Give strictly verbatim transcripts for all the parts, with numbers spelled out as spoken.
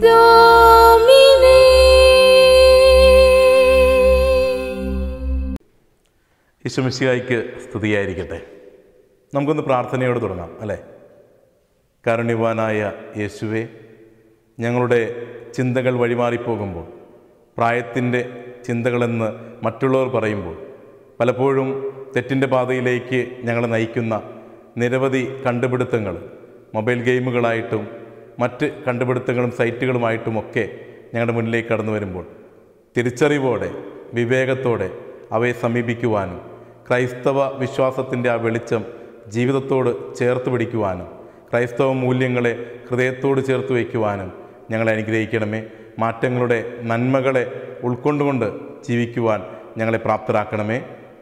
Domine. ഈശോമിശിഹായ്ക്ക് സ്തുതിയായിരിക്കട്ടെ. നമുക്കൊന്ന് പ്രാർത്ഥനയോട് തുടങ്ങാം അല്ലേ? കാരുണ്യവാനായ യേശുവേ, ഞങ്ങളുടെ ചിന്തകൾ വഴിമാറിപ്പോകുമ്പോൾ, പ്രായത്തിൻ്റെ ചിന്തകളെന്ന് മറ്റുള്ളവർ പറയുമ്പോൾ, പലപ്പോഴും തെറ്റിൻ്റെ പാതയിലേക്ക് ഞങ്ങളെ നയിക്കുന്ന നിരവധി കണ്ടുപിടുത്തങ്ങൾ മൊബൈൽ ഗെയിമുകളായിട്ടും മറ്റ് കണ്ടുപിടുത്തങ്ങളും സൈറ്റുകളുമായിട്ടുമൊക്കെ ഞങ്ങളുടെ മുന്നിലേക്ക് കടന്നു വരുമ്പോൾ, തിരിച്ചറിവോടെ വിവേകത്തോടെ അവയെ സമീപിക്കുവാനും ക്രൈസ്തവ വിശ്വാസത്തിൻ്റെ ആ വെളിച്ചം ജീവിതത്തോട് ചേർത്ത് പിടിക്കുവാനും ക്രൈസ്തവ മൂല്യങ്ങളെ ഹൃദയത്തോട് ചേർത്ത് വയ്ക്കുവാനും ഞങ്ങളെ അനുഗ്രഹിക്കണമേ. മാറ്റങ്ങളുടെ നന്മകളെ ഉൾക്കൊണ്ടുകൊണ്ട് ജീവിക്കുവാൻ ഞങ്ങളെ പ്രാപ്തരാക്കണമേ.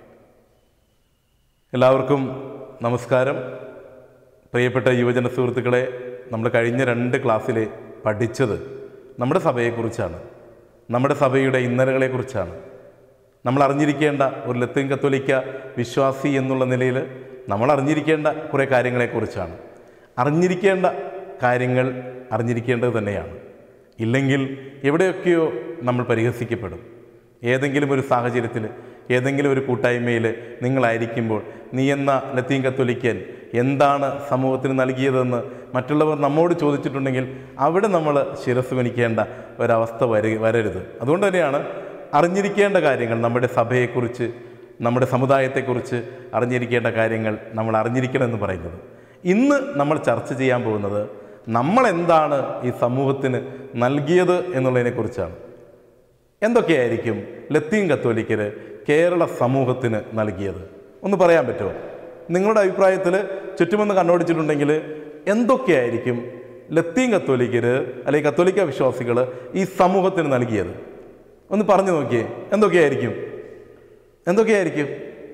എല്ലാവർക്കും നമസ്കാരം. പ്രിയപ്പെട്ട യുവജന സുഹൃത്തുക്കളെ, നമ്മൾ കഴിഞ്ഞ രണ്ട് ക്ലാസ്സിൽ പഠിച്ചത് നമ്മുടെ സഭയെക്കുറിച്ചാണ്, നമ്മുടെ സഭയുടെ ഇന്നലകളെക്കുറിച്ചാണ്. നമ്മൾ അറിഞ്ഞിരിക്കേണ്ട ഒരു ലത്തീൻ കത്തോലിക്ക വിശ്വാസി എന്നുള്ള നിലയിൽ നമ്മൾ അറിഞ്ഞിരിക്കേണ്ട കുറേ കാര്യങ്ങളെക്കുറിച്ചാണ്. അറിഞ്ഞിരിക്കേണ്ട കാര്യങ്ങൾ അറിഞ്ഞിരിക്കേണ്ടത് തന്നെയാണ്. ഇല്ലെങ്കിൽ എവിടെയൊക്കെയോ നമ്മൾ പരിഹസിക്കപ്പെടും. ഏതെങ്കിലും ഒരു സാഹചര്യത്തിൽ, ഏതെങ്കിലും ഒരു കൂട്ടായ്മയിൽ നിങ്ങളായിരിക്കുമ്പോൾ നീ എന്ന ലത്തീൻ കത്തോലിക്കൻ എന്താണ് സമൂഹത്തിന് നൽകിയതെന്ന് മറ്റുള്ളവർ നമ്മോട് ചോദിച്ചിട്ടുണ്ടെങ്കിൽ അവിടെ നമ്മൾ ശിരസ് വഹിക്കേണ്ട ഒരവസ്ഥ വര വരരുത് അതുകൊണ്ട് തന്നെയാണ് അറിഞ്ഞിരിക്കേണ്ട കാര്യങ്ങൾ, നമ്മുടെ സഭയെക്കുറിച്ച്, നമ്മുടെ സമുദായത്തെക്കുറിച്ച് അറിഞ്ഞിരിക്കേണ്ട കാര്യങ്ങൾ നമ്മൾ അറിഞ്ഞിരിക്കണമെന്ന് പറയുന്നത്. ഇന്ന് നമ്മൾ ചർച്ച ചെയ്യാൻ പോകുന്നത് നമ്മൾ എന്താണ് ഈ സമൂഹത്തിന് നൽകിയത് എന്നുള്ളതിനെക്കുറിച്ചാണ്. എന്തൊക്കെയായിരിക്കും ലത്തീൻ കത്തോലിക്കർ കേരള സമൂഹത്തിന് നൽകിയത്? ഒന്ന് പറയാൻ പറ്റുമോ? നിങ്ങളുടെ അഭിപ്രായത്തിൽ ചുറ്റുമൊന്ന് കണ്ണോടിച്ചിട്ടുണ്ടെങ്കിൽ എന്തൊക്കെയായിരിക്കും ലത്തീൻ കത്തോലിക്കർ അല്ലെങ്കിൽ കത്തോലിക്ക വിശ്വാസികൾ ഈ സമൂഹത്തിന് നൽകിയത്? ഒന്ന് പറഞ്ഞു നോക്കിയേ. എന്തൊക്കെയായിരിക്കും എന്തൊക്കെയായിരിക്കും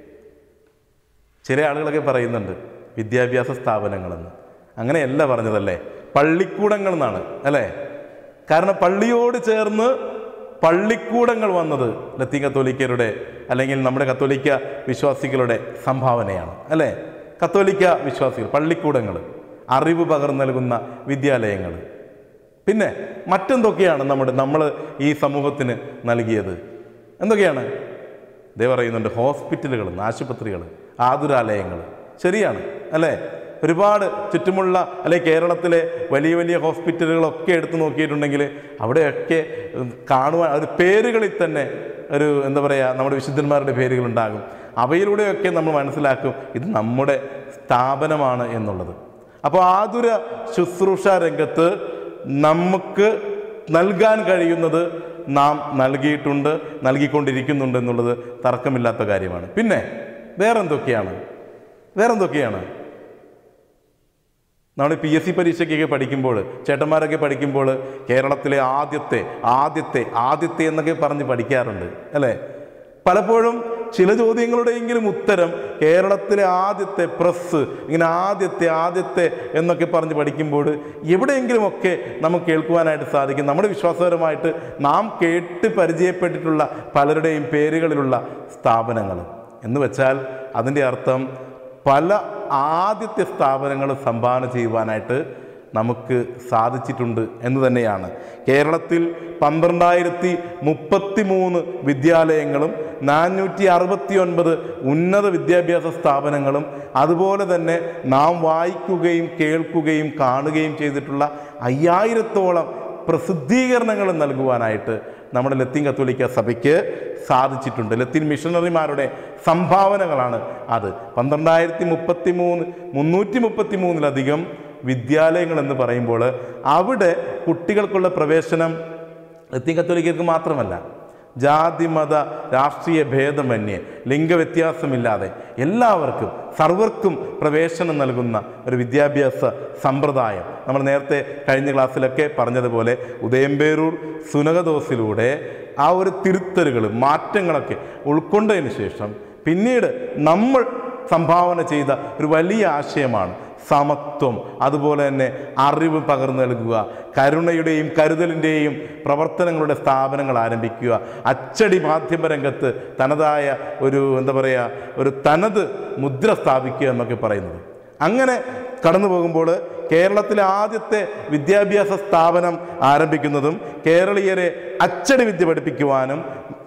ചില ആളുകളൊക്കെ പറയുന്നുണ്ട് വിദ്യാഭ്യാസ സ്ഥാപനങ്ങളെന്ന്. അങ്ങനെയല്ല പറഞ്ഞതല്ലേ, പള്ളിക്കൂടങ്ങൾ എന്നാണ് അല്ലേ? കാരണം പള്ളിയോട് ചേർന്ന് പള്ളിക്കൂടങ്ങൾ വന്നത് ലത്തീൻ കത്തോലിക്കരുടെ അല്ലെങ്കിൽ നമ്മുടെ കത്തോലിക്ക വിശ്വാസികളുടെ സംഭാവനയാണ് അല്ലേ? കത്തോലിക്ക വിശ്വാസികൾ, പള്ളിക്കൂടങ്ങൾ, അറിവ് പകർന്നു നൽകുന്ന വിദ്യാലയങ്ങൾ. പിന്നെ മറ്റെന്തൊക്കെയാണ് നമ്മുടെ നമ്മൾ ഈ സമൂഹത്തിന് നൽകിയത്? എന്തൊക്കെയാണ്? ദേ പറയുന്നുണ്ട് ഹോസ്പിറ്റലുകൾ, ആശുപത്രികൾ, ആതുരാലയങ്ങൾ. ശരിയാണ് അല്ലേ? ഒരുപാട് ചുറ്റുമുള്ള അല്ലെ കേരളത്തിലെ വലിയ വലിയ ഹോസ്പിറ്റലുകളൊക്കെ എടുത്തു നോക്കിയിട്ടുണ്ടെങ്കിൽ അവിടെയൊക്കെ കാണുവാൻ ഒരു പേരുകളിൽ തന്നെ ഒരു എന്താ പറയുക, നമ്മുടെ വിശുദ്ധന്മാരുടെ പേരുകളുണ്ടാകും. അവയിലൂടെയൊക്കെ നമ്മൾ മനസ്സിലാക്കും ഇത് നമ്മുടെ സ്ഥാപനമാണ് എന്നുള്ളത്. അപ്പോൾ ആതുര ശുശ്രൂഷ രംഗത്ത് നമുക്ക് നൽകാൻ കഴിയുന്നത് നാം നൽകിയിട്ടുണ്ട്, നൽകിക്കൊണ്ടിരിക്കുന്നുണ്ട് എന്നുള്ളത് തർക്കമില്ലാത്ത കാര്യമാണ്. പിന്നെ വേറെന്തൊക്കെയാണ് വേറെന്തൊക്കെയാണ് നമ്മൾ പി എസ് സി പരീക്ഷയ്ക്കൊക്കെ പഠിക്കുമ്പോൾ, ചേട്ടന്മാരൊക്കെ പഠിക്കുമ്പോൾ കേരളത്തിലെ ആദ്യത്തെ ആദ്യത്തെ ആദ്യത്തെ എന്നൊക്കെ പറഞ്ഞ് പഠിക്കാറുണ്ട് അല്ലേ? പലപ്പോഴും ചില ചോദ്യങ്ങളുടെയെങ്കിലും ഉത്തരം കേരളത്തിലെ ആദ്യത്തെ പ്രസ്, ഇങ്ങനെ ആദ്യത്തെ ആദ്യത്തെ എന്നൊക്കെ പറഞ്ഞ് പഠിക്കുമ്പോൾ എവിടെയെങ്കിലുമൊക്കെ നമുക്ക് കേൾക്കുവാനായിട്ട് സാധിക്കും നമ്മുടെ വിശ്വാസപരമായിട്ട് നാം കേട്ട് പരിചയപ്പെട്ടിട്ടുള്ള പലരുടെയും പേരുകളിലുള്ള സ്ഥാപനങ്ങൾ. എന്ന് വെച്ചാൽ അതിൻ്റെ അർത്ഥം പല ആദ്യത്തെ സ്ഥാപനങ്ങൾ സംഭാവന ചെയ്യുവാനായിട്ട് നമുക്ക് സാധിച്ചിട്ടുണ്ട് എന്ന് തന്നെയാണ്. കേരളത്തിൽ പന്ത്രണ്ടായിരത്തി മുപ്പത്തി മൂന്ന് വിദ്യാലയങ്ങളും നാനൂറ്റി അറുപത്തി ഒൻപത് ഉന്നത വിദ്യാഭ്യാസ സ്ഥാപനങ്ങളും അതുപോലെ തന്നെ നാം വായിക്കുകയും കേൾക്കുകയും കാണുകയും ചെയ്തിട്ടുള്ള അയ്യായിരത്തോളം പ്രസിദ്ധീകരണങ്ങൾ നൽകുവാനായിട്ട് നമ്മുടെ ലത്തീൻ കത്തോലിക്ക സഭയ്ക്ക് സാധിച്ചിട്ടുണ്ട്. ലത്തീൻ മിഷണറിമാരുടെ സംഭാവനകളാണ് അത്. പന്ത്രണ്ടായിരത്തി മുപ്പത്തി മൂന്ന് മുന്നൂറ്റി മുപ്പത്തി മൂന്നിലധികം വിദ്യാലയങ്ങൾ എന്ന് പറയുമ്പോൾ അവിടെ കുട്ടികൾക്കുള്ള പ്രവേശനം ലത്തീൻ കത്തോലിക്കർക്ക് മാത്രമല്ല, ജാതി മത രാഷ്ട്രീയ ഭേദമന്യേ ലിംഗവ്യത്യാസമില്ലാതെ എല്ലാവർക്കും സർവർക്കും പ്രവേശനം നൽകുന്ന ഒരു വിദ്യാഭ്യാസ സമ്പ്രദായം നമ്മൾ നേരത്തെ കഴിഞ്ഞ ക്ലാസ്സിലൊക്കെ പറഞ്ഞതുപോലെ ഉദയംപേരൂർ സുനകദോസിലൂടെ ആ ഒരു തിരുത്തലുകൾ, മാറ്റങ്ങളൊക്കെ ഉൾക്കൊണ്ടതിന് ശേഷം പിന്നീട് നമ്മൾ സംഭാവന ചെയ്ത ഒരു വലിയ ആശയമാണ് സമത്വം. അതുപോലെ തന്നെ അറിവ് പകർന്നു നൽകുക, കരുണയുടെയും കരുതലിൻ്റെയും പ്രവർത്തനങ്ങളുടെ സ്ഥാപനങ്ങൾ ആരംഭിക്കുക, അച്ചടി മാധ്യമ രംഗത്ത് തനതായ ഒരു എന്താ പറയുക ഒരു തനത് മുദ്ര സ്ഥാപിക്കുക എന്നൊക്കെ പറയുന്നത്. അങ്ങനെ കടന്നു പോകുമ്പോൾ കേരളത്തിലെ ആദ്യത്തെ വിദ്യാഭ്യാസ സ്ഥാപനം ആരംഭിക്കുന്നതും കേരളീയരെ അച്ചടി വിദ്യ പഠിപ്പിക്കുവാനും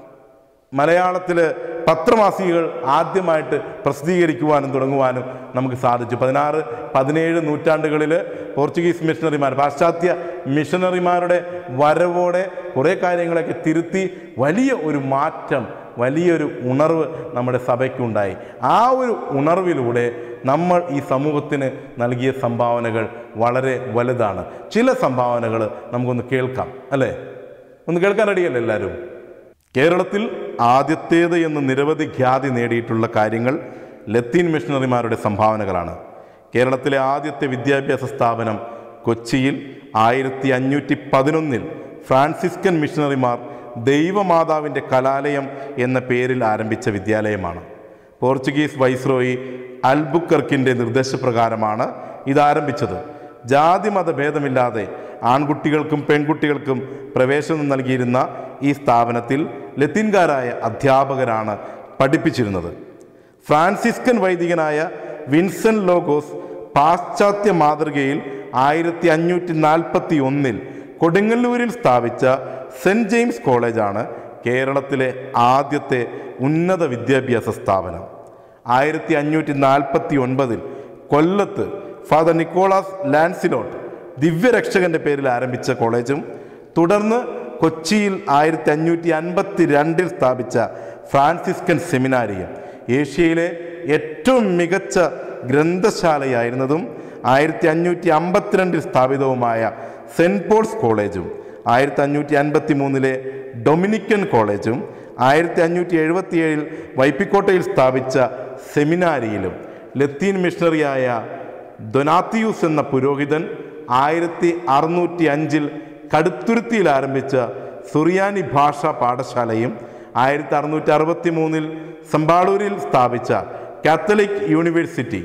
മലയാളത്തിൽ പത്രമാസികകൾ ആദ്യമായിട്ട് പ്രസിദ്ധീകരിക്കുവാനും തുടങ്ങുവാനും നമുക്ക് സാധിച്ചു. പതിനാറ് പതിനേഴ് നൂറ്റാണ്ടുകളിൽ പോർച്ചുഗീസ് മിഷണറിമാർ, പാശ്ചാത്യ മിഷണറിമാരുടെ വരവോടെ കുറേ കാര്യങ്ങളൊക്കെ തിരുത്തി വലിയ ഒരു മാറ്റം, വലിയൊരു ഉണർവ് നമ്മുടെ സഭയ്ക്കുണ്ടായി. ആ ഒരു ഉണർവിലൂടെ നമ്മൾ ഈ സമൂഹത്തിന് നൽകിയ സംഭാവനകൾ വളരെ വലുതാണ്. ചില സംഭാവനകൾ നമുക്കൊന്ന് കേൾക്കാം, അല്ലേ? ഒന്ന് കേൾക്കാൻ റെഡിയല്ലേ എല്ലാവരും? കേരളത്തിൽ ആദ്യത്തേത് എന്ന് നിരവധി ഖ്യാതി നേടിയിട്ടുള്ള കാര്യങ്ങൾ ലത്തീൻ മിഷണറിമാരുടെ സംഭാവനകളാണ്. കേരളത്തിലെ ആദ്യത്തെ വിദ്യാഭ്യാസ സ്ഥാപനം കൊച്ചിയിൽ ആയിരത്തി അഞ്ഞൂറ്റി പതിനൊന്നിൽ ഫ്രാൻസിസ്കൻ മിഷണറിമാർ ദൈവമാതാവിൻ്റെ കലാലയം എന്ന പേരിൽ ആരംഭിച്ച വിദ്യാലയമാണ്. പോർച്ചുഗീസ് വൈസ്രോയി അൽബുക്കർക്കിൻ്റെ നിർദ്ദേശപ്രകാരമാണ് ഇത് ആരംഭിച്ചത്. ജാതിമത ഭേദമില്ലാതെ ആൺകുട്ടികൾക്കും പെൺകുട്ടികൾക്കും പ്രവേശനം നൽകിയിരുന്ന ഈ സ്ഥാപനത്തിൽ ലത്തീൻകാരായ അധ്യാപകരാണ് പഠിപ്പിച്ചിരുന്നത്. ഫ്രാൻസിസ്കൻ വൈദികനായ വിൻസെൻ്റ് ലോഗോസ് പാശ്ചാത്യ മാതൃകയിൽ ആയിരത്തി അഞ്ഞൂറ്റി നാൽപ്പത്തി ഒന്നിൽ കൊടുങ്ങല്ലൂരിൽ സ്ഥാപിച്ച സെൻറ്റ് ജെയിംസ് കോളേജാണ് കേരളത്തിലെ ആദ്യത്തെ ഉന്നത വിദ്യാഭ്യാസ സ്ഥാപനം. ആയിരത്തി അഞ്ഞൂറ്റി നാൽപ്പത്തി ഒൻപതിൽ കൊല്ലത്ത് ഫാദർ നിക്കോളാസ് ലാൻസിലോട്ട് ദിവ്യരക്ഷകൻ്റെ പേരിൽ ആരംഭിച്ച കോളേജും തുടർന്ന് കൊച്ചിയിൽ ആയിരത്തി അഞ്ഞൂറ്റി അൻപത്തി രണ്ടിൽ സ്ഥാപിച്ച ഫ്രാൻസിസ്കൻ സെമിനാരിയും ഏഷ്യയിലെ ഏറ്റവും മികച്ച ഗ്രന്ഥശാലയായിരുന്നതും ആയിരത്തി അഞ്ഞൂറ്റി അമ്പത്തിരണ്ടിൽ സ്ഥാപിതവുമായ സെൻറ്റ് പോൾസ് കോളേജും ആയിരത്തി അഞ്ഞൂറ്റി അൻപത്തി മൂന്നിലെ ഡൊമിനിക്കൻ കോളേജും ആയിരത്തി അഞ്ഞൂറ്റി എഴുപത്തി ഏഴിൽ വൈപ്പിക്കോട്ടയിൽ സ്ഥാപിച്ച സെമിനാരിയിലും ലത്തീൻ മിഷണറിയായ ദൊനാത്തിയൂസ് എന്ന പുരോഹിതൻ ആയിരത്തി അറുന്നൂറ്റി അഞ്ചിൽ കടുത്തുരുത്തിയിൽ ആരംഭിച്ച സുറിയാനി ഭാഷാ പാഠശാലയും ആയിരത്തി അറുന്നൂറ്റി അറുപത്തി മൂന്നിൽ സമ്പാളൂരിൽ സ്ഥാപിച്ച കാത്തലിക് യൂണിവേഴ്സിറ്റി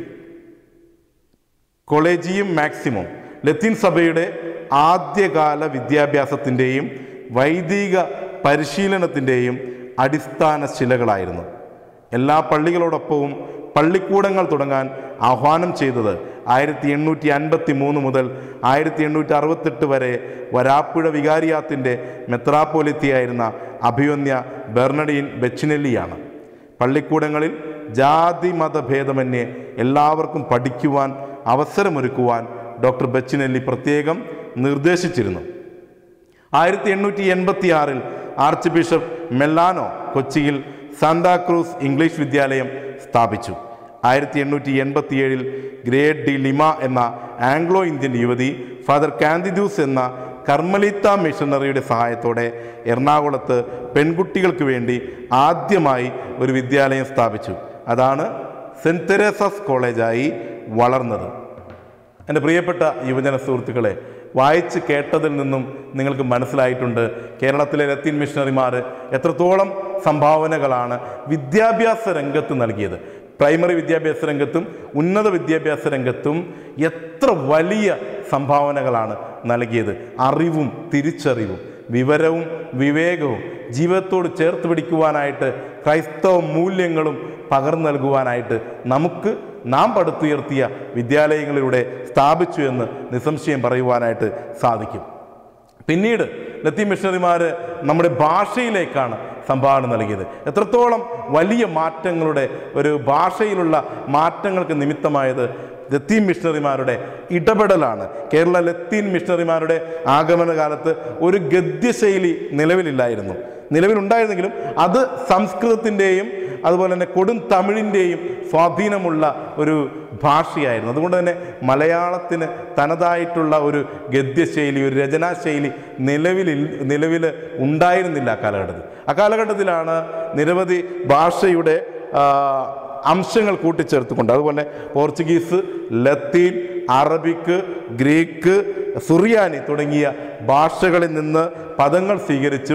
കൊളേജിയം മാക്സിമോ ലത്തീൻ സഭയുടെ ആദ്യകാല വിദ്യാഭ്യാസത്തിൻ്റെയും വൈദിക പരിശീലനത്തിൻ്റെയും അടിസ്ഥാന ശിലകളായിരുന്നു. എല്ലാ പള്ളികളോടൊപ്പവും പള്ളിക്കൂടങ്ങൾ തുടങ്ങാൻ ആഹ്വാനം ചെയ്തത് ആയിരത്തി എണ്ണൂറ്റി അൻപത്തി മൂന്ന് മുതൽ ആയിരത്തി എണ്ണൂറ്റി അറുപത്തെട്ട് വരെ വരാപ്പുഴ വികാരിയാത്തിൻ്റെ മെത്രാപ്പോലിത്തയായിരുന്ന അഭിവന്യ ബെർണഡീൻ ബെച്ചിനെല്ലിയാണ്. പള്ളിക്കൂടങ്ങളിൽ ജാതി മതഭേദമന്യേ എല്ലാവർക്കും പഠിക്കുവാൻ അവസരമൊരുക്കുവാൻ ഡോക്ടർ ബെച്ചിനെല്ലി പ്രത്യേകം നിർദ്ദേശിച്ചിരുന്നു. ആയിരത്തി എണ്ണൂറ്റി എൺപത്തി ആറിൽ ആർച്ച് ബിഷപ്പ് മെല്ലാനോ കൊച്ചിയിൽ സാന്താക്രൂസ് ഇംഗ്ലീഷ് വിദ്യാലയം സ്ഥാപിച്ചു. ആയിരത്തി എണ്ണൂറ്റി എൺപത്തി ഏഴിൽ ഗ്രേറ്റ് ഡി ലിമ എന്ന ആംഗ്ലോ ഇന്ത്യൻ യുവതി ഫാദർ കാന്തിദൂസ് എന്ന കർമ്മലീത്ത മിഷണറിയുടെ സഹായത്തോടെ എറണാകുളത്ത് പെൺകുട്ടികൾക്ക് വേണ്ടി ആദ്യമായി ഒരു വിദ്യാലയം സ്ഥാപിച്ചു. അതാണ് സെൻറ്റ് തെരേസാസ് കോളേജായി വളർന്നത്. എൻ്റെ പ്രിയപ്പെട്ട യുവജന സുഹൃത്തുക്കളെ, വായിച്ച് കേട്ടതിൽ നിന്നും നിങ്ങൾക്ക് മനസ്സിലായിട്ടുണ്ട് കേരളത്തിലെ ലത്തീൻ മിഷണറിമാർ എത്രത്തോളം സംഭാവനകളാണ് വിദ്യാഭ്യാസ രംഗത്ത് നൽകിയത്. പ്രൈമറി വിദ്യാഭ്യാസ രംഗത്തും ഉന്നത വിദ്യാഭ്യാസ രംഗത്തും എത്ര വലിയ സംഭാവനകളാണ് നൽകിയത്. അറിവും തിരിച്ചറിവും വിവരവും വിവേകവും ജീവിതത്തോട് ചേർത്ത് പിടിക്കുവാനായിട്ട് ക്രൈസ്തവ മൂല്യങ്ങളും പകർന്നു നൽകുവാനായിട്ട് നമുക്ക് നാം പടുത്തുയർത്തിയ വിദ്യാലയങ്ങളിലൂടെ സ്ഥാപിച്ചു എന്ന് നിസ്സംശയം പറയുവാനായിട്ട് സാധിക്കും. പിന്നീട് ലത്തീൻ മിഷണറിമാർ നമ്മുടെ ഭാഷയിലേക്കാണ് സംഭാവന നൽകിയത്. എത്രത്തോളം വലിയ മാറ്റങ്ങളുടെ ഒരു ഭാഷയിലുള്ള മാറ്റങ്ങൾക്ക് നിമിത്തമായത് ലത്തീൻ മിഷണറിമാരുടെ ഇടപെടലാണ്. കേരള ലത്തീൻ മിഷണറിമാരുടെ ആഗമന കാലത്ത് ഒരു ഗദ്യശൈലി നിലവിലില്ലായിരുന്നു. നിലവിലുണ്ടായിരുന്നെങ്കിലും അത് സംസ്കൃതത്തിൻ്റെയും അതുപോലെ തന്നെ കൊടും തമിഴിൻ്റെയും സ്വാധീനമുള്ള ഒരു ഭാഷയായിരുന്നു. അതുകൊണ്ട് തന്നെ മലയാളത്തിന് തനതായിട്ടുള്ള ഒരു ഗദ്യശൈലി, ഒരു രചനാശൈലി നിലവിൽ നിലവിൽ ഉണ്ടായിരുന്നില്ല ആ കാലഘട്ടത്തിൽ. ആ കാലഘട്ടത്തിലാണ് നിരവധി ഭാഷയുടെ അംശങ്ങൾ കൂട്ടിച്ചേർത്തുകൊണ്ട്, അതുപോലെ പോർച്ചുഗീസ്, ലത്തീൻ, അറബിക്ക്, ഗ്രീക്ക്, സുറിയാനി തുടങ്ങിയ ഭാഷകളിൽ നിന്ന് പദങ്ങൾ സ്വീകരിച്ചും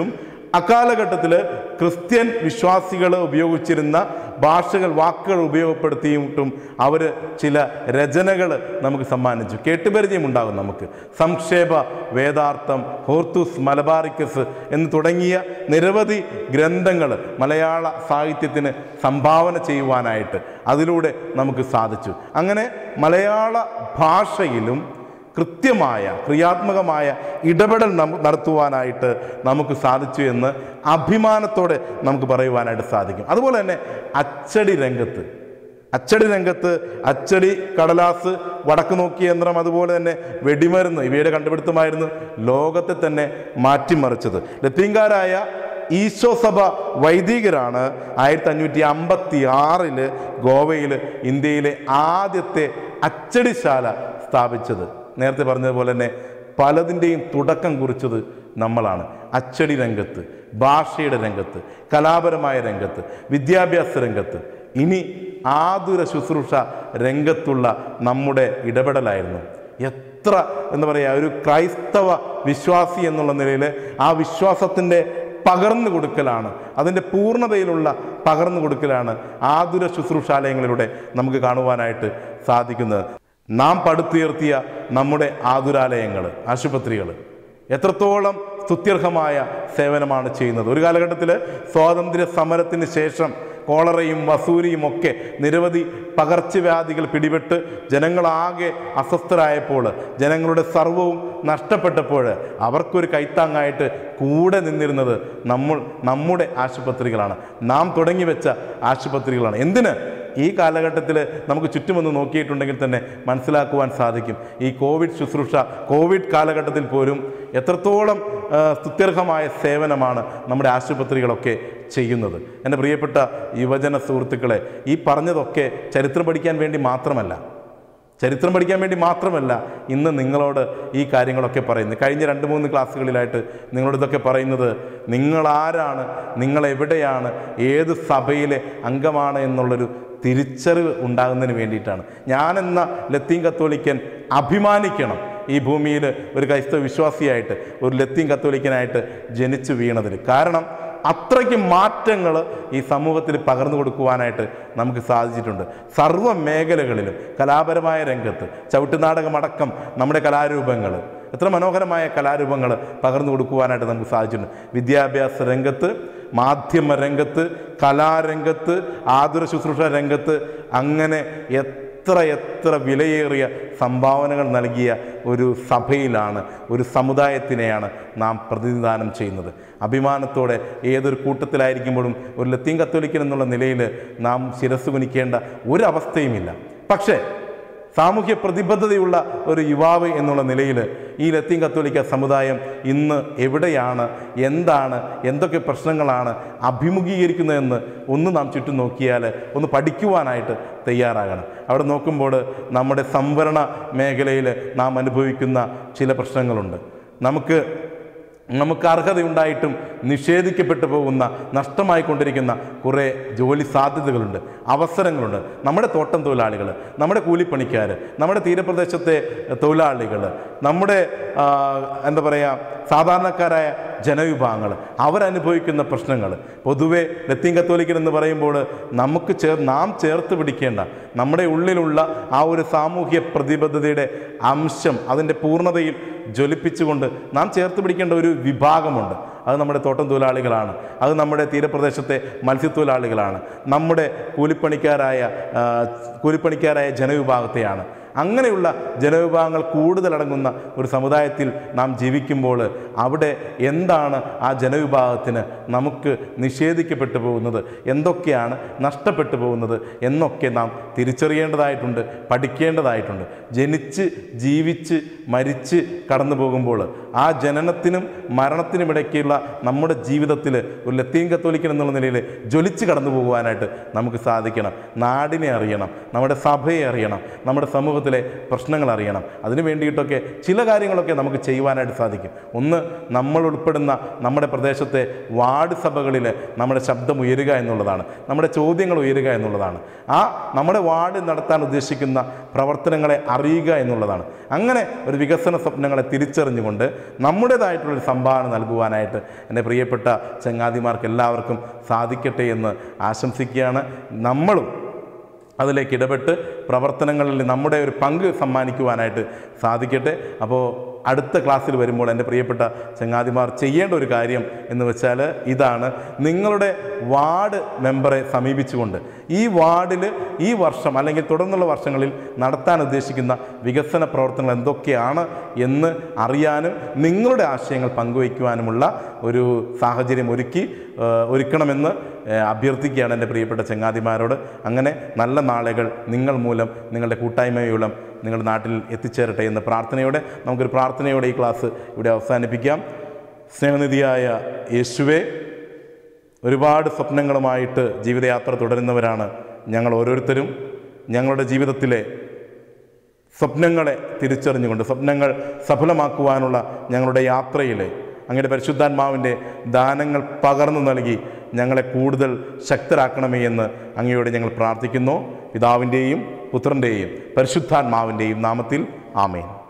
അക്കാലഘട്ടത്തിൽ ക്രിസ്ത്യൻ വിശ്വാസികൾ ഉപയോഗിച്ചിരുന്ന ഭാഷകൾ, വാക്കുകൾ ഉപയോഗപ്പെടുത്തിയിട്ടും അവർ ചില രചനകൾ നമുക്ക് സമ്മാനിച്ചു. കേട്ടുപരിചയമുണ്ടാകും നമുക്ക്. സംക്ഷേപ വേദാർത്ഥം, ഹോർത്തൂസ് മലബാറിക്കസ് എന്ന് തുടങ്ങിയ നിരവധി ഗ്രന്ഥങ്ങൾ മലയാള സാഹിത്യത്തിന് സംഭാവന ചെയ്യുവാനായിട്ട് അതിലൂടെ നമുക്ക് സാധിച്ചു. അങ്ങനെ മലയാള ഭാഷയിലും കൃത്യമായ ക്രിയാത്മകമായ ഇടപെടൽ നടത്തുവാനായിട്ട് നമുക്ക് സാധിച്ചു എന്ന് അഭിമാനത്തോടെ നമുക്ക് പറയുവാനായിട്ട് സാധിക്കും. അതുപോലെ തന്നെ അച്ചടി രംഗത്ത് അച്ചടി രംഗത്ത് അച്ചടി, കടലാസ്, വടക്ക് നോക്കിയ യന്ത്രം, അതുപോലെ തന്നെ വെടിമരുന്ന് ഇവയുടെ കണ്ടുപിടുത്തമായിരുന്നു ലോകത്തെ തന്നെ മാറ്റിമറിച്ചത്. ലത്തീൻകാരായ ഈശോ സഭ വൈദികരാണ് ആയിരത്തി അഞ്ഞൂറ്റി അമ്പത്തി ആറില് ഗോവയിൽ ഇന്ത്യയിലെ ആദ്യത്തെ അച്ചടിശാല സ്ഥാപിച്ചത്. നേരത്തെ പറഞ്ഞതുപോലെ തന്നെ പലതിൻ്റെയും തുടക്കം കുറിച്ചത് നമ്മളാണ്. അച്ചടി രംഗത്ത്, ഭാഷയുടെ രംഗത്ത്, കലാപരമായ രംഗത്ത്, വിദ്യാഭ്യാസ രംഗത്ത്, ഇനി ആതുര ശുശ്രൂഷ രംഗത്തുള്ള നമ്മുടെ ഇടപെടലായിരുന്നു. എത്ര എന്താ പറയുക, ഒരു ക്രൈസ്തവ വിശ്വാസി എന്നുള്ള നിലയിൽ ആ വിശ്വാസത്തിൻ്റെ പകർന്നു കൊടുക്കലാണ്, അതിൻ്റെ പൂർണ്ണതയിലുള്ള പകർന്നു കൊടുക്കലാണ് ആതുര ശുശ്രൂഷാലയങ്ങളിലൂടെ നമുക്ക് കാണുവാനായിട്ട് സാധിക്കുന്നത്. നാം പടുത്തുയർത്തിയ നമ്മുടെ ആതുരാലയങ്ങൾ, ആശുപത്രികൾ എത്രത്തോളം സ്തുത്യർഹമായ സേവനമാണ് ചെയ്യുന്നത്. ഒരു കാലഘട്ടത്തിൽ സ്വാതന്ത്ര്യ സമരത്തിന് ശേഷം കോളറയും വസൂരിയും ഒക്കെ നിരവധി പകർച്ചവ്യാധികൾ പിടിപെട്ട് ജനങ്ങളാകെ അസ്വസ്ഥരായപ്പോൾ, ജനങ്ങളുടെ സർവ്വവും നഷ്ടപ്പെട്ടപ്പോൾ അവർക്കൊരു കൈത്താങ്ങായിട്ട് കൂടെ നിന്നിരുന്നത് നമ്മൾ നമ്മുടെ ആശുപത്രികളാണ്, നാം തുടങ്ങി വെച്ച ആശുപത്രികളാണ്. എന്തിന്? ഈ കാലഘട്ടത്തിൽ നമുക്ക് ചുറ്റുമൊന്ന് നോക്കിയിട്ടുണ്ടെങ്കിൽ തന്നെ മനസ്സിലാക്കുവാൻ സാധിക്കും, ഈ കോവിഡ് ശുശ്രൂഷ, കോവിഡ് കാലഘട്ടത്തിൽ പോലും എത്രത്തോളം സ്തുത്യർഹമായ സേവനമാണ് നമ്മുടെ ആശുപത്രികളൊക്കെ ചെയ്യുന്നത്. എൻ്റെ പ്രിയപ്പെട്ട യുവജന സുഹൃത്തുക്കളെ, ഈ പറഞ്ഞതൊക്കെ ചരിത്രം പഠിക്കാൻ വേണ്ടി മാത്രമല്ല ചരിത്രം പഠിക്കാൻ വേണ്ടി മാത്രമല്ല ഇന്ന് നിങ്ങളോട് ഈ കാര്യങ്ങളൊക്കെ പറയുന്നത്. കഴിഞ്ഞ രണ്ട് മൂന്ന് ക്ലാസ്സുകളിലായിട്ട് നിങ്ങളോട് ഇതൊക്കെ പറയുന്നത് നിങ്ങളാരാണ്, നിങ്ങളെവിടെയാണ്, ഏത് സഭയിലെ അംഗമാണ് എന്നുള്ളൊരു തിരിച്ചറിവ് ഉണ്ടാകുന്നതിന് വേണ്ടിയിട്ടാണ്. ഞാനെന്ന ലത്തീൻ കത്തോലിക്കൻ അഭിമാനിക്കണം ഈ ഭൂമിയിൽ ഒരു ക്രൈസ്തവ വിശ്വാസിയായിട്ട്, ഒരു ലത്തീൻ കത്തോലിക്കനായിട്ട് ജനിച്ചു വീണതിൽ. കാരണം അത്രയ്ക്ക് മാറ്റങ്ങൾ ഈ സമൂഹത്തിൽ പകർന്നു കൊടുക്കുവാനായിട്ട് നമുക്ക് സാധിച്ചിട്ടുണ്ട്. സർവ്വ മേഖലകളിലും കലാപരമായ രംഗത്ത്, ചവിട്ടുനാടകമടക്കം നമ്മുടെ കലാരൂപങ്ങൾ, എത്ര മനോഹരമായ കലാരൂപങ്ങൾ പകർന്നു കൊടുക്കുവാനായിട്ട് നമുക്ക് സാധിച്ചിട്ടുണ്ട്. വിദ്യാഭ്യാസ രംഗത്ത്, മാധ്യമ രംഗത്ത്, കലാരംഗത്ത്, ആതുര ശുശ്രൂഷ രംഗത്ത്, അങ്ങനെ എത്ര എത്ര വിലയേറിയ സംഭാവനകൾ നൽകിയ ഒരു സഭയിലാണ്, ഒരു സമുദായത്തിനെയാണ് നാം പ്രതിനിധാനം ചെയ്യുന്നത്. അഭിമാനത്തോടെ ഏതൊരു കൂട്ടത്തിലായിരിക്കുമ്പോഴും ഒരു ലത്തീൻ കത്തോലിക്കൻ എന്നുള്ള നിലയിൽ നാം ശിരസ് കുനിക്കേണ്ട ഒരവസ്ഥയുമില്ല. പക്ഷേ സാമൂഹ്യ പ്രതിബദ്ധതയുള്ള ഒരു യുവാവ് എന്നുള്ള നിലയിൽ ഈ ലത്തീൻ കത്തോലിക്ക സമുദായം ഇന്ന് എവിടെയാണ്, എന്താണ്, എന്തൊക്കെ പ്രശ്നങ്ങളാണ് അഭിമുഖീകരിക്കുന്നതെന്ന് ഒന്ന് നാം ചുറ്റും നോക്കിയാൽ ഒന്ന് പഠിക്കുവാനായിട്ട് തയ്യാറാകണം. അവിടെ നോക്കുമ്പോൾ നമ്മുടെ സംവരണ മേഖലയിൽ നാം അനുഭവിക്കുന്ന ചില പ്രശ്നങ്ങളുണ്ട്. നമുക്ക് നമുക്ക് അർഹതയുണ്ടായിട്ടും നിഷേധിക്കപ്പെട്ടു പോകുന്ന, നഷ്ടമായിക്കൊണ്ടിരിക്കുന്ന കുറേ ജോലി സാധ്യതകളുണ്ട്, അവസരങ്ങളുണ്ട്. നമ്മുടെ തോട്ടം തൊഴിലാളികൾ, നമ്മുടെ കൂലിപ്പണിക്കാർ, നമ്മുടെ തീരപ്രദേശത്തെ തൊഴിലാളികൾ, നമ്മുടെ എന്താ പറയുക സാധാരണക്കാരായ ജനവിഭാഗങ്ങൾ അവരനുഭവിക്കുന്ന പ്രശ്നങ്ങൾ, പൊതുവെ ലത്തീൻ കത്തോലിക്കൻ എന്ന് പറയുമ്പോൾ നമുക്ക് ചേർ നാം ചേർത്ത് പിടിക്കേണ്ട നമ്മുടെ ഉള്ളിലുള്ള ആ ഒരു സാമൂഹ്യ പ്രതിബദ്ധതയുടെ അംശം അതിൻ്റെ പൂർണ്ണതയിൽ ജ്വലിപ്പിച്ചുകൊണ്ട് നാം ചേർത്ത് പിടിക്കേണ്ട ഒരു വിഭാഗമുണ്ട്. അത് നമ്മുടെ തോട്ടം തൊഴിലാളികളാണ്, അത് നമ്മുടെ തീരപ്രദേശത്തെ മത്സ്യത്തൊഴിലാളികളാണ്, നമ്മുടെ കൂലിപ്പണിക്കാരായ കൂലിപ്പണിക്കാരായ ജനവിഭാഗത്തെയാണ്. അങ്ങനെയുള്ള ജനവിഭാഗങ്ങൾ കൂടുതലടങ്ങുന്ന ഒരു സമുദായത്തിൽ നാം ജീവിക്കുമ്പോൾ അവിടെ എന്താണ് ആ ജനവിഭാഗത്തിന് നമുക്ക് നിഷേധിക്കപ്പെട്ടു പോകുന്നത്, എന്തൊക്കെയാണ് നഷ്ടപ്പെട്ടു പോകുന്നത് എന്നൊക്കെ നാം തിരിച്ചറിയേണ്ടതായിട്ടുണ്ട്, പഠിക്കേണ്ടതായിട്ടുണ്ട്. ജനിച്ച് ജീവിച്ച് മരിച്ച് കടന്നു പോകുമ്പോൾ ആ ജനനത്തിനും മരണത്തിനുമിടയ്ക്കുള്ള നമ്മുടെ ജീവിതത്തിൽ ഒരു ലത്തീൻ കത്തോലിക്കൻ എന്നുള്ള നിലയിൽ ജ്വലിച്ച് കടന്നു പോകുവാനായിട്ട് നമുക്ക് സാധിക്കണം. നാടിനെ അറിയണം, നമ്മുടെ സഭയെ അറിയണം, നമ്മുടെ സമൂഹത്തിലെ പ്രശ്നങ്ങൾ അറിയണം. അതിനു വേണ്ടിയിട്ടൊക്കെ ചില കാര്യങ്ങളൊക്കെ നമുക്ക് ചെയ്യുവാനായിട്ട് സാധിക്കും. ഒന്ന്, നമ്മൾ ഉൾപ്പെടുന്ന നമ്മുടെ പ്രദേശത്തെ വാർഡ് സഭകളിൽ നമ്മുടെ ശബ്ദം ഉയരുക എന്നുള്ളതാണ്, നമ്മുടെ ചോദ്യങ്ങൾ ഉയരുക എന്നുള്ളതാണ്. ആ നമ്മുടെ വാർഡ് നടത്താൻ ഉദ്ദേശിക്കുന്ന പ്രവർത്തനങ്ങളെ അറിയുക എന്നുള്ളതാണ്. അങ്ങനെ ഒരു വികസന സ്വപ്നങ്ങളെ തിരിച്ചറിഞ്ഞുകൊണ്ട് നമ്മുടേതായിട്ടുള്ളൊരു സംഭാവന നൽകുവാനായിട്ട് എൻ്റെ പ്രിയപ്പെട്ട ചങ്ങാതിമാർക്ക് എല്ലാവർക്കും സാധിക്കട്ടെ എന്ന് ആശംസിക്കുകയാണ്. നമ്മളും അതിലേക്ക് ഇടപെട്ട് പ്രവർത്തനങ്ങളിൽ നമ്മുടെ ഒരു പങ്ക് സമ്മാനിക്കുവാനായിട്ട് സാധിക്കട്ടെ. അപ്പോൾ അടുത്ത ക്ലാസ്സിൽ വരുമ്പോൾ എൻ്റെ പ്രിയപ്പെട്ട ചങ്ങാതിമാർ ചെയ്യേണ്ട ഒരു കാര്യം എന്ന് വെച്ചാൽ ഇതാണ്: നിങ്ങളുടെ വാർഡ് മെമ്പറെ സമീപിച്ചുകൊണ്ട് ഈ വാർഡിൽ ഈ വർഷം അല്ലെങ്കിൽ തുടർന്നുള്ള വർഷങ്ങളിൽ നടത്താൻ ഉദ്ദേശിക്കുന്ന വികസന പ്രവർത്തനങ്ങൾ എന്തൊക്കെയാണ് എന്ന് അറിയാനും നിങ്ങളുടെ ആശയങ്ങൾ പങ്കുവയ്ക്കുവാനുമുള്ള ഒരു സാഹചര്യം ഒരുക്കി ഒരുക്കണമെന്ന് അഭ്യർത്ഥിക്കുകയാണ് എൻ്റെ പ്രിയപ്പെട്ട ചങ്ങാതിമാരോട്. അങ്ങനെ നല്ല നാളുകൾ നിങ്ങൾ മൂലം, നിങ്ങളുടെ കൂട്ടായ്മയോളം നിങ്ങളുടെ നാട്ടിൽ എത്തിച്ചേരട്ടെ എന്ന പ്രാർത്ഥനയോടെ നമുക്കൊരു പ്രാർത്ഥനയോടെ ഈ ക്ലാസ് ഇവിടെ അവസാനിപ്പിക്കാം. സ്നേഹനിധിയായ യേശുവേ, ഒരുപാട് സ്വപ്നങ്ങളുമായിട്ട് ജീവിതയാത്ര തുടരുന്നവരാണ് ഞങ്ങൾ ഓരോരുത്തരും. ഞങ്ങളുടെ ജീവിതത്തിലെ സ്വപ്നങ്ങളെ തിരിച്ചറിഞ്ഞുകൊണ്ട് സ്വപ്നങ്ങൾ സഫലമാക്കുവാനുള്ള ഞങ്ങളുടെ യാത്രയിൽ അങ്ങയുടെ പരിശുദ്ധാത്മാവിൻ്റെ ദാനങ്ങൾ പകർന്നു നൽകി ഞങ്ങളെ കൂടുതൽ ശക്തരാക്കണമേ എന്ന് അങ്ങയോട് ഞങ്ങൾ പ്രാർത്ഥിക്കുന്നു. പിതാവിൻ്റെയും പുത്രൻ്റെയും പരിശുദ്ധാത്മാവിൻ്റെയും നാമത്തിൽ ആമേൻ.